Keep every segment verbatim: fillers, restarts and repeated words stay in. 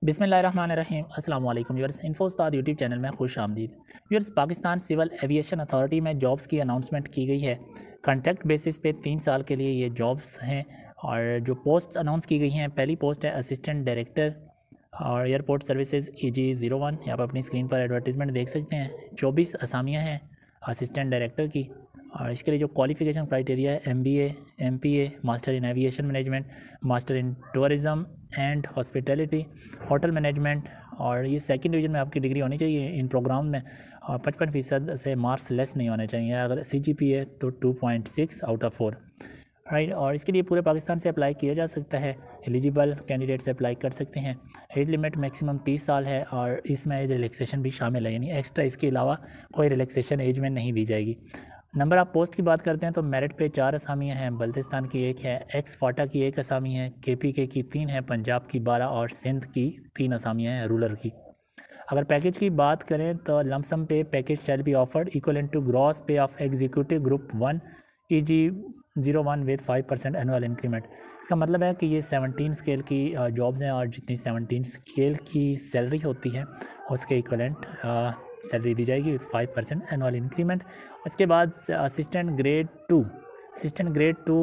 बिस्मिल्लाहिर्रहमानिर्रहीम अस्सलाम वालेकुम व्यूअर्स। इन्फो उस्ताद यूट्यूब चैनल में खुश आमदीद। Viewers, Pakistan civil aviation authority में जॉब्स की अनाउंसमेंट की गई है। कॉन्ट्रैक्ट बेसिस पे तीन साल के लिए ये जॉब्स हैं और जो पोस्ट अनाउंस की गई हैं, पहली पोस्ट है असिस्टेंट डायरेक्टर और airport services E G zero one. आप अपनी स्क्रीन पर एडवर्टीज़मेंट देख सकते हैं। चौबीस असामियाँ हैं असिस्टेंट डायरेक्टर की और इसके लिए जो क्वालिफ़िकेशन क्राइटेरिया है M B A, M P A, master in aviation management, master in tourism and hospitality, hotel management और ये सेकंड डिवीज़न में आपकी डिग्री होनी चाहिए इन प्रोग्राम में और पचपन फ़ीसद से मार्क्स लेस नहीं होने चाहिए। अगर सी जी पी है तो two point six out of four, right. और इसके लिए पूरे पाकिस्तान से अप्लाई किया जा सकता है। एलिजिबल कैंडिडेट से अप्लाई कर सकते हैं। एज लिमिट मैक्सिमम तीस साल है और इसमें एज रिलैक्सेशन भी शामिल है, यानी एक्स्ट्रा इसके अलावा कोई रिलैक्सेशन एज में नहीं दी जाएगी। नंबर ऑफ पोस्ट की बात करते हैं तो मेरिट पे चार असामियाँ हैं। बल्तिस्तान की एक है, एक्स फाटा की एक असामी है, के पी के की तीन है, पंजाब की बारह और सिंध की तीन असामियाँ हैं रूरल की। अगर पैकेज की बात करें तो lump sum pay package shall be offered equivalent to gross pay of executive group one E G zero one with five percent annual increment. इसका मतलब है कि ये सेवनटीन स्केल की जॉब्स हैं और जितनी सेवनटीन स्केल की सैलरी होती है उसके इक्वलेंट सैलरी दी जाएगी with five percent annual increment. उसके बाद assistant grade two assistant grade two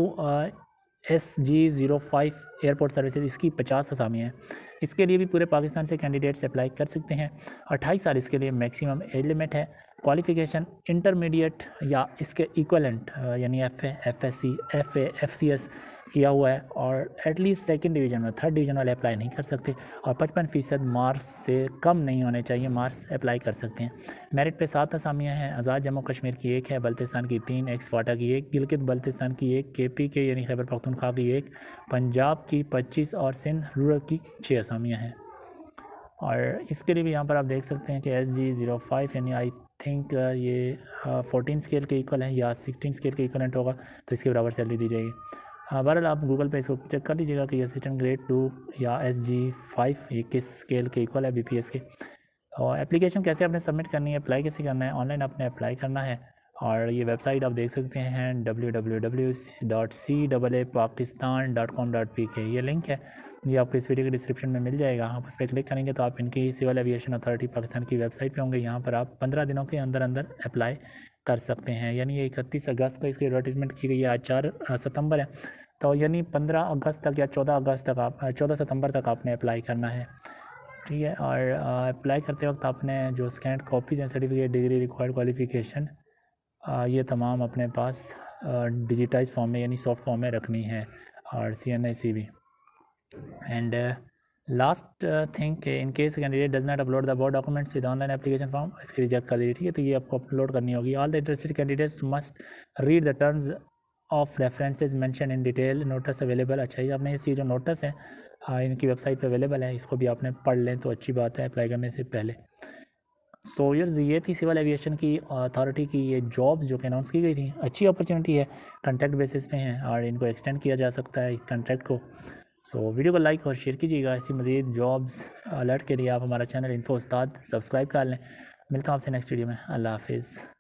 S G zero five airport services, इसकी पचास असामी हैं। इसके लिए भी पूरे पाकिस्तान से कैंडिडेट्स अप्लाई कर सकते हैं। अट्ठाईस साल इसके लिए मैक्सिमम एज लिमिट है। क्वालिफ़िकेशन इंटरमीडिएट या इसके इक्वलेंट यानी F A, F S C, F A, F C S किया हुआ है और एटलीस्ट सेकंड डिवीज़न में, थर्ड डिवीज़न वाले अप्लाई नहीं कर सकते और पचपन फ़ीसद मार्क्स से कम नहीं होने चाहिए, मार्क्स अप्लाई कर सकते हैं। मेरिट पे सात असामियाँ हैं। आज़ाद जम्मू कश्मीर की एक है, बल्तिस्तान की तीन, एक्स फाटा की एक, गिलगित बल्तिस्तान की एक, के पी के यानी खैबर पख्तूनख्वा की एक, पंजाब की पच्चीस और सिंध रूरल की छः असामियाँ हैं। और इसके लिए भी यहाँ पर आप देख सकते हैं कि एस जी ज़ीरो फाइव यानी आई थिंक ये फोर्टीन स्केल के इक्वल है या सिक्सटीन स्केल के इक्वलेंट होगा तो इसके बराबर सैलरी दी जाएगी। बहरहाल आप गूगल पे इसको चेक कर लीजिएगा कि असिस्टेंट ग्रेड टू या एस जी फाइव ये किस स्केल के इक्वल है बी पी एस के। और एप्लीकेशन कैसे आपने सबमिट करनी है, अप्लाई कैसे करना है, ऑनलाइन आपने अप्लाई करना है और ये वेबसाइट आप देख सकते हैं W W W dot C double A Pakistan dot com dot P K. ये लिंक है, ये आपको इस वीडियो के डिस्क्रिप्शन में मिल जाएगा। आप उस पर क्लिक करेंगे तो आप इनकी सिविल एविएशन अथॉरिटी पाकिस्तान की वेबसाइट पे होंगे। यहाँ पर आप पंद्रह दिनों के अंदर अंदर अप्लाई कर सकते हैं। यानी ये इकतीस अगस्त को इसकी एडवर्टीजमेंट की गई है, आज चार सितंबर है तो यानी पंद्रह अगस्त तक या चौदह अगस्त तक आप चौदह सितंबर तक आपने अप्लाई करना है, ठीक है। और अप्लाई करते वक्त आपने जो स्कैंड कॉपीज़ हैं, सर्टिफिकेट, डिग्री, रिक्वायर्ड क्वालिफ़िकेशन, ये तमाम अपने पास डिजिटाइज फॉर्म में यानी सॉफ्ट फॉर्म में रखनी है और सी एन आई सी भी। And last thing in case candidate does not upload the about documents with online application form, इसकी रिजेक्ट कर दीजिए, ठीक है। तो ये आपको अपलोड करनी होगी। All the interested candidates must read the terms of references mention in detail, notice available. अच्छा, ये आपने इसकी जो नोटिस है हाँ इनकी वेबसाइट पे अवेलेबल है, इसको भी आपने पढ़ लें तो अच्छी बात है अप्लाई करने से पहले। सो यार ये थी सिविल एविएशन की अथॉरिटी की ये जॉब्स जो कि अनाउंस की गई थी। अच्छी अपॉर्चुनिटी है, कॉन्ट्रैक्ट बेसिस पे हैं और इनको एक्सटेंड किया जा सकता है कॉन्ट्रैक्ट को। सो वीडियो को लाइक और शेयर कीजिएगा। ऐसी मज़ीद जॉब्स अलर्ट के लिए आप हमारा चैनल इन्फो उस्ताद सब्सक्राइब कर लें। मिलता हूँ आपसे नेक्स्ट वीडियो में। अल्लाह हाफिज़।